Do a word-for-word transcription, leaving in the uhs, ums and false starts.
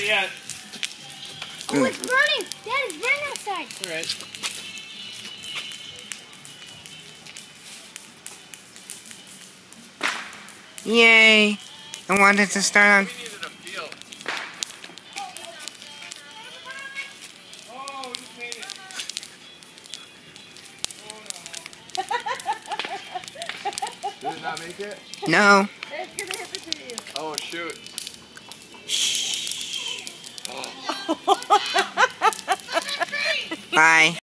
yet. Oh, it's burning! Dad, it's burning outside. Alright. Yay! I wanted to start on. We needed a field. Oh, you made it. Oh no. Did it not make it? No. It's gonna hit the tree. Oh shoot. Bye.